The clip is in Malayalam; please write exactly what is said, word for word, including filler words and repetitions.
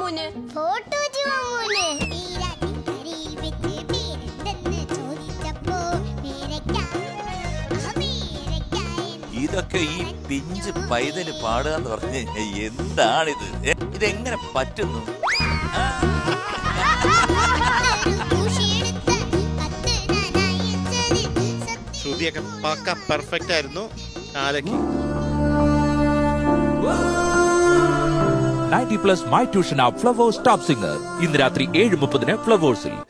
മാമൂന്? ഫോട്ടോജി മാമൂന്. ഇതൊക്കെ ഈ പിഞ്ച് പൈതല് പാടുക എന്ന് പറഞ്ഞു എന്താണിത്? ഇതെങ്ങനെ പറ്റുന്നു? ശ്രുതിയൊക്കെ പക്ക പെർഫെക്റ്റ് ആയിരുന്നു. ആലക്കി ninety plus my tuition app Flowers top singer ഇന്ന് രാത്രി ഏഴ് മുപ്പതിന് ഫ്ലവേഴ്സിൽ.